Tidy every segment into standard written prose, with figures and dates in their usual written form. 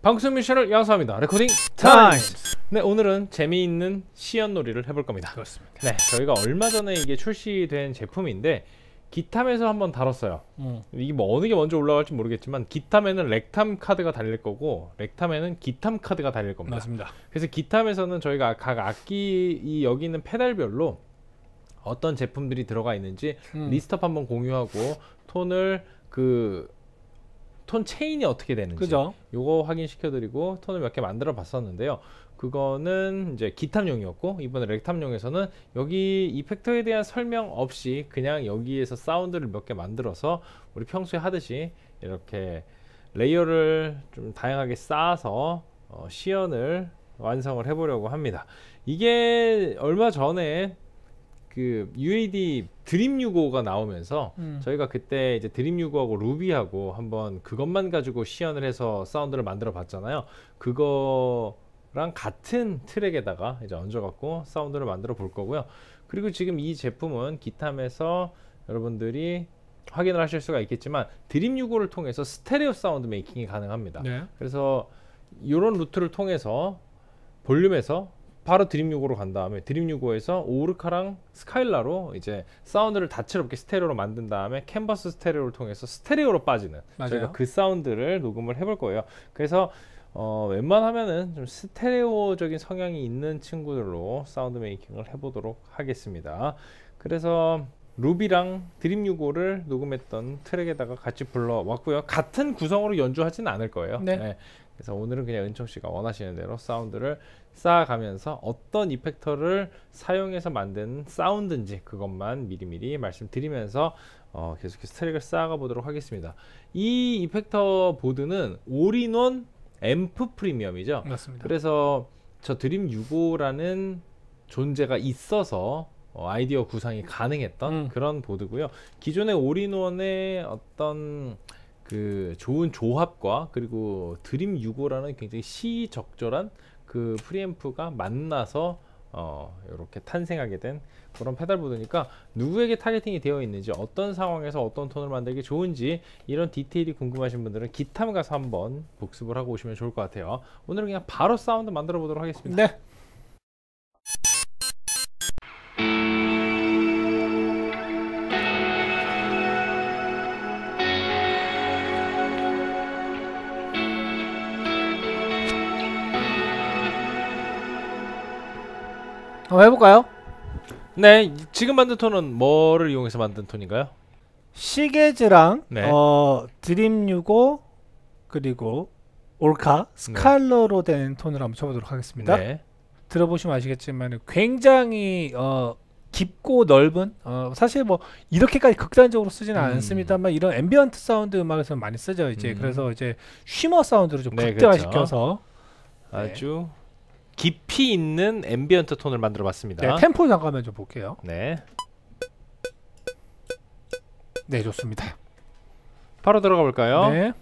방송 미션을 양수합니다. 레코딩 타임스. 네, 오늘은 재미있는 시연놀이를 해볼 겁니다. 그렇습니다. 네, 저희가 얼마 전에 이게 출시된 제품인데 기탐에서 한번 다뤘어요. 이게 뭐 어느 게 먼저 올라갈지 모르겠지만 기탐에는 렉탐 카드가 달릴 거고 렉탐에는 기탐 카드가 달릴 겁니다. 맞습니다. 그래서 기탐에서는 저희가 각 악기 여기 있는 페달별로 어떤 제품들이 들어가 있는지 리스트업 한번 공유하고 톤을 톤 체인이 어떻게 되는지 그죠? 요거 확인시켜드리고 톤을 몇 개 만들어 봤었는데요. 그거는 이제 기탐용이었고 이번에 렉탐용에서는 여기 이펙터에 대한 설명 없이 그냥 여기에서 사운드를 몇 개 만들어서 우리 평소에 하듯이 이렇게 레이어를 좀 다양하게 쌓아서 시연을 완성을 해보려고 합니다. 이게 얼마 전에 그 UAD 드림 6호가 나오면서 저희가 그때 이제 드림 6호하고 루비하고 한번 그것만 가지고 시연을 해서 사운드를 만들어 봤잖아요. 그거랑 같은 트랙에다가 이제 얹어 갖고 사운드를 만들어 볼 거고요. 그리고 지금 이 제품은 기탐에서 여러분들이 확인을 하실 수가 있겠지만 드림 6호를 통해서 스테레오 사운드 메이킹이 가능합니다. 네. 그래서 이런 루트를 통해서 볼륨에서 바로 드림 6호로 간 다음에 드림 6호에서 오르카랑 스카일라로 이제 사운드를 다채롭게 스테레오로 만든 다음에 캔버스 스테레오를 통해서 스테레오로 빠지는 맞아요. 저희가 그 사운드를 녹음을 해볼 거예요. 그래서 웬만하면은 좀 스테레오적인 성향이 있는 친구들로 사운드 메이킹을 해보도록 하겠습니다. 그래서 루비랑 드림 6호를 녹음했던 트랙에다가 같이 불러왔고요. 같은 구성으로 연주하지는 않을 거예요. 네. 네. 그래서 오늘은 그냥 은총씨가 원하시는 대로 사운드를 쌓아가면서 어떤 이펙터를 사용해서 만든 사운드인지 그것만 미리미리 말씀드리면서 계속해서 트랙을 쌓아가 보도록 하겠습니다. 이 이펙터 보드는 올인원 앰프 프리미엄이죠. 맞습니다. 그래서 저 드림 6호라는 존재가 있어서 아이디어 구상이 가능했던 그런 보드고요. 기존의 올인원의 어떤 그 좋은 조합과 그리고 드림 6호라는 굉장히 시적절한 그 프리앰프가 만나서 이렇게 탄생하게 된 그런 페달보드니까 누구에게 타겟팅이 되어 있는지 어떤 상황에서 어떤 톤을 만들기 좋은지 이런 디테일이 궁금하신 분들은 기탐 가서 한번 복습을 하고 오시면 좋을 것 같아요. 오늘은 그냥 바로 사운드 만들어 보도록 하겠습니다. 네. 한번 해볼까요? 네, 지금 만든 톤은 뭐를 이용해서 만든 톤인가요? 시게즈랑 네. 드림 6호 그리고 올카 스칼러로 된 톤을 한번 쳐보도록 하겠습니다. 네. 들어보시면 아시겠지만 굉장히 깊고 넓은 사실 뭐 이렇게까지 극단적으로 쓰지는 않습니다만 이런 앰비언트 사운드 음악에서 많이 쓰죠. 이제 그래서 이제 쉬머 사운드를 좀 네, 극대화시켜서 아주 깊이 있는 앰비언트 톤을 만들어 봤습니다. 네, 템포 잠깐만 좀 볼게요. 네. 네, 좋습니다. 바로 들어가 볼까요? 네.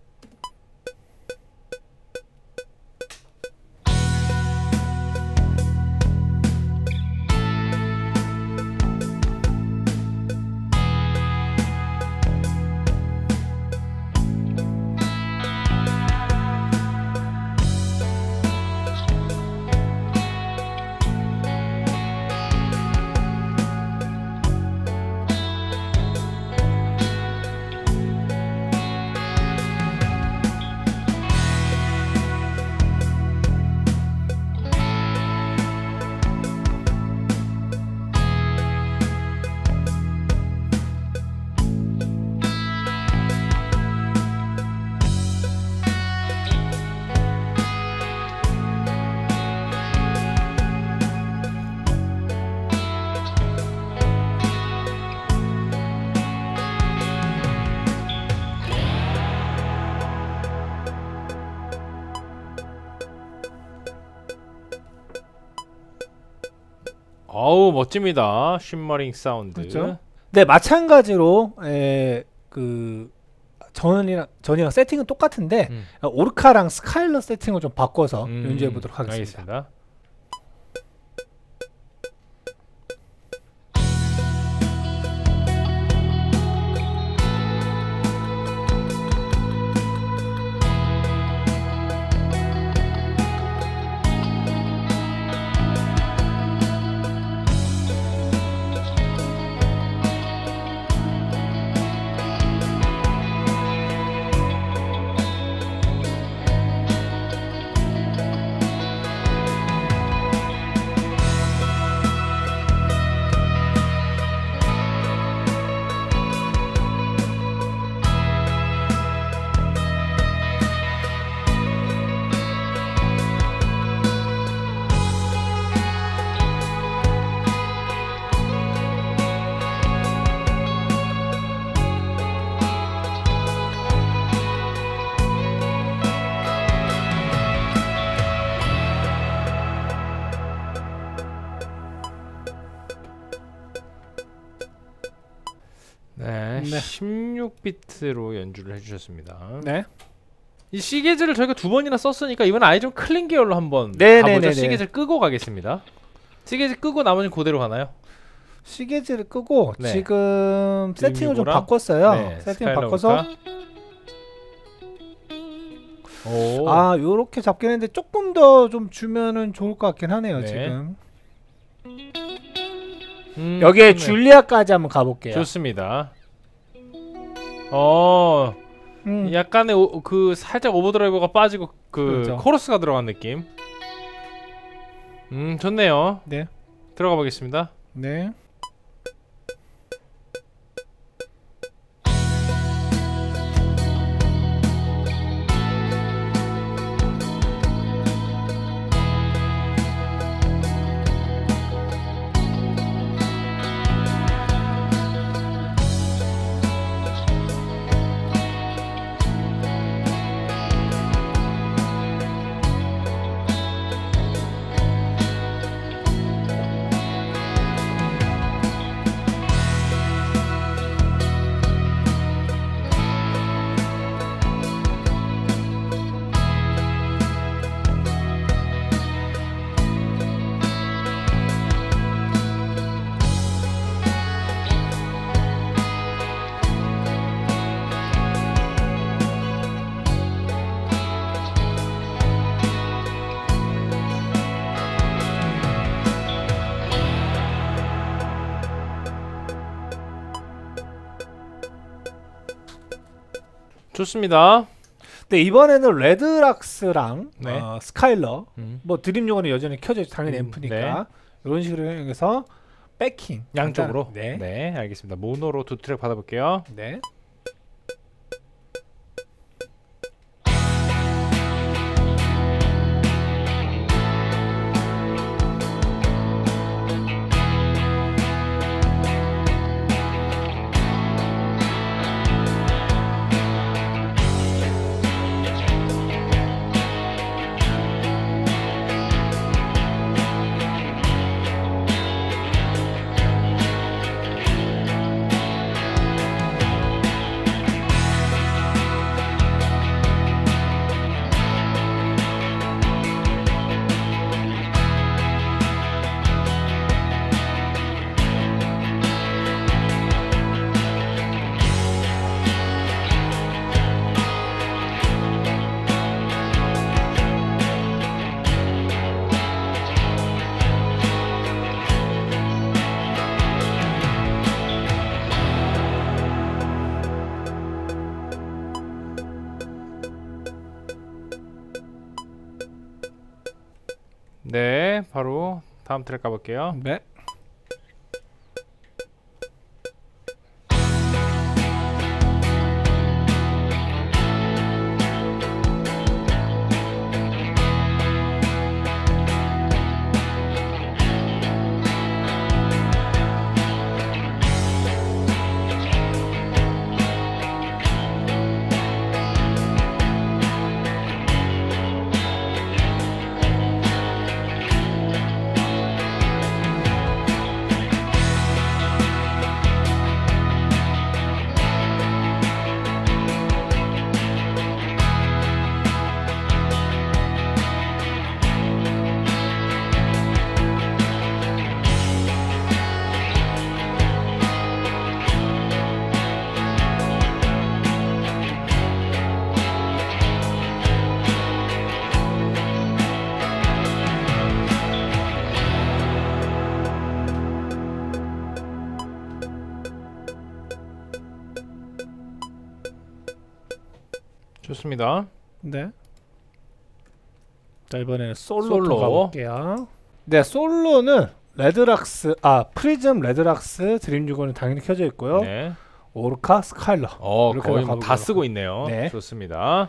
어우, 멋집니다. 쉬머링 사운드. 그렇죠? 네, 마찬가지로 전이랑 세팅은 똑같은데 오르카랑 스카일러 세팅을 좀 바꿔서 연주해 보도록 하겠습니다. 알겠습니다. 네, 네. 16비트로 연주를 해주셨습니다. 네. 이 시계즈를 저희가 2번이나 썼으니까 이번 아예 좀 클린 계열로 한번 네, 가보죠. 네, 네, 네. 시계즈 끄고 가겠습니다. 시계즈 끄고 나머지 그대로 가나요? 시계즈를 끄고 네. 지금 세팅을 좀 드림유고랑? 바꿨어요. 네, 세팅을 스카일러볼까? 바꿔서 오. 아 요렇게 잡긴 했는데 조금 더 좀 주면은 좋을 것 같긴 하네요. 네. 지금 좋네. 여기에 줄리아까지 한번 가볼게요. 좋습니다. 음. 약간의 그 살짝 오버드라이버가 빠지고 그 그렇죠. 코러스가 들어간 느낌. 좋네요. 네. 들어가 보겠습니다. 네. 좋습니다. 네, 이번에는 레드락스랑 네. 스카일러 뭐 드림 요거는 여전히 켜져 있죠. 당연히 앰프니까 네. 이런 식으로 해서 백킹 양쪽으로. 간단- 네, 알겠습니다. 모노로 2트랙 받아볼게요. 네. 네, 바로 다음 트랙 가볼게요. 네. 좋습니다. 네. 자, 이번에는 솔로 솔로. 가볼게요. 네, 솔로는 레드락스, 프리즘 레드락스 드림 유고는 당연히 켜져 있고요. 네. 오르카 스카일러. 이렇게 거의 뭐 가보도록 다 쓰고 있네요. 네. 좋습니다.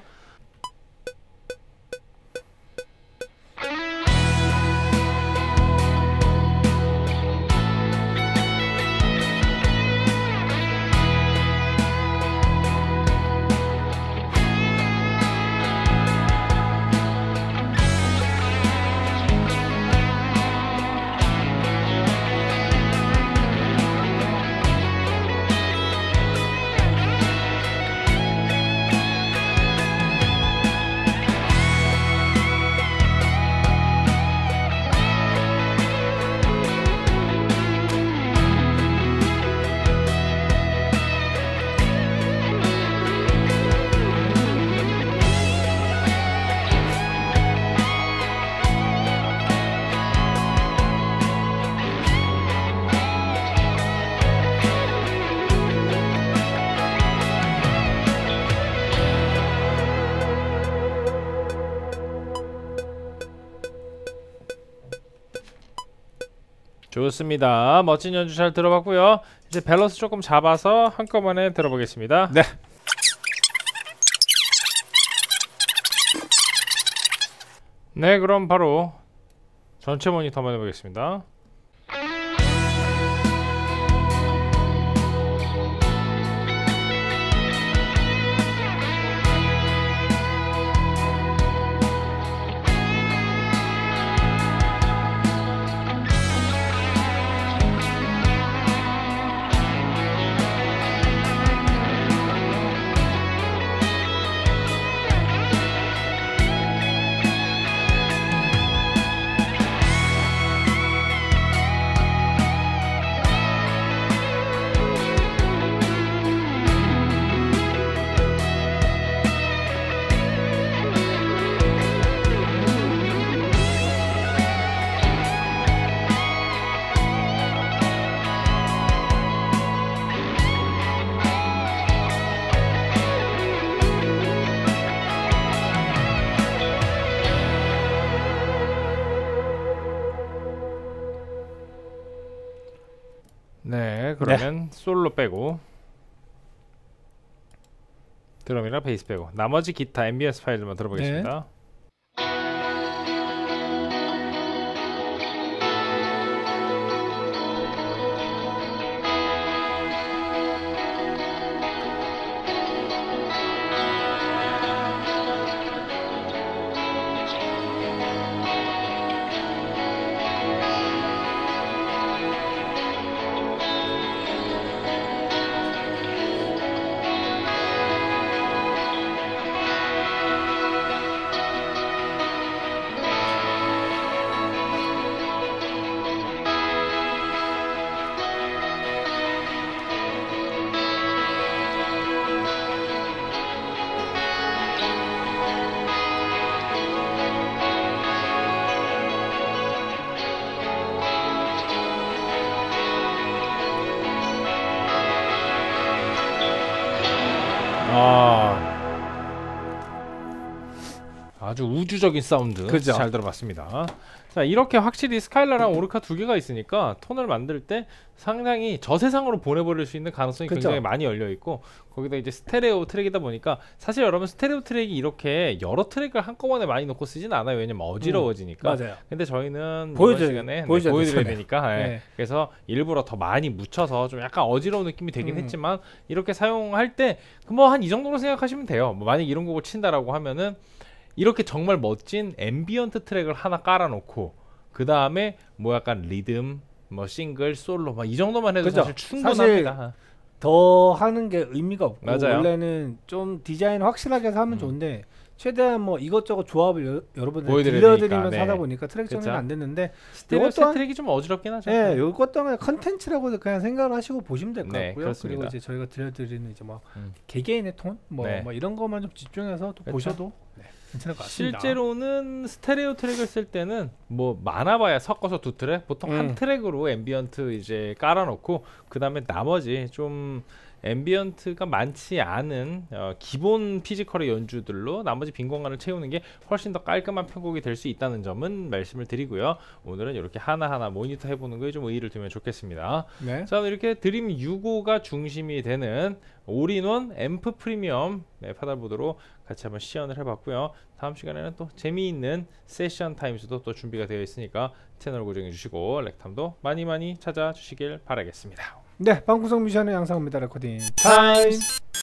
좋습니다. 멋진 연주 잘 들어봤고요. 이제 밸런스 조금 잡아서 한꺼번에 들어보겠습니다. 네. 네, 그럼 바로 전체 모니터 한번 해보겠습니다. 네, 그러면 솔로 빼고 드럼이랑 베이스 빼고 나머지 기타 앰비언스 파일들만 들어보겠습니다. 아주 우주적인 사운드 그죠? 잘 들어봤습니다. 자, 이렇게 확실히 스카일라랑 오르카 두 개가 있으니까 톤을 만들 때 상당히 저세상으로 보내버릴 수 있는 가능성이 그죠? 굉장히 많이 열려 있고, 거기다 이제 스테레오 트랙이다 보니까 사실 여러분 스테레오 트랙이 이렇게 여러 트랙을 한꺼번에 많이 놓고 쓰진 않아요. 왜냐면 어지러워지니까. 맞아요. 근데 저희는 보여줘야- 이번 시간에 보여줘야 보여드려야 되잖아요. 되니까 네. 그래서 일부러 더 많이 묻혀서 좀 약간 어지러운 느낌이 되긴 했지만, 이렇게 사용할 때 뭐 한 이 정도로 생각하시면 돼요. 뭐 만약 이런 곡을 친다라고 하면은 이렇게 정말 멋진 앰비언트 트랙을 하나 깔아놓고 그 다음에 뭐 약간 리듬, 뭐 싱글, 솔로 막 이 정도만 해도 그죠? 사실 충분합니다. 더 하는 게 의미가 없고, 맞아요. 원래는 좀 디자인 확실하게 해서 하면 좋은데 최대한 뭐 이것저것 조합을 여러분들 보여드려야 들려드리면서 되니까, 하다 네. 보니까 트랙 그쵸? 정리는 안 됐는데, 스테레오 요것 또한- 트랙이 좀 어지럽긴 하죠. 네, 요것 또한 컨텐츠라고 그냥 생각을 하시고 보시면 될 것 네, 같고요. 그렇습니다. 그리고 이제 저희가 들려드리는 이제 뭐 음. 개개인의 톤, 뭐, 네. 뭐 이런 것만 좀 집중해서 또 그쵸? 보셔도 괜찮을 것 같습니다. 실제로는 스테레오 트랙을 쓸 때는 뭐 많아봐야 섞어서 두 트랙, 보통 한 트랙으로 앰비언트 이제 깔아놓고 그 다음에 나머지 좀 앰비언트가 많지 않은 기본 피지컬의 연주들로 나머지 빈 공간을 채우는 게 훨씬 더 깔끔한 편곡이 될 수 있다는 점은 말씀을 드리고요. 오늘은 이렇게 하나하나 모니터 해보는 거에 좀 의의를 두면 좋겠습니다. 네. 자, 이렇게 드림 6호가 중심이 되는 올인원 앰프 프리미엄 페달보드로 같이 한번 시연을 해봤고요. 다음 시간에는 또 재미있는 세션 타임스도 또 준비가 되어 있으니까 채널 고정해 주시고 렉탐도 많이 많이 찾아주시길 바라겠습니다. 네, 방구석 미션의 양상입니다. 레코딩 타임스.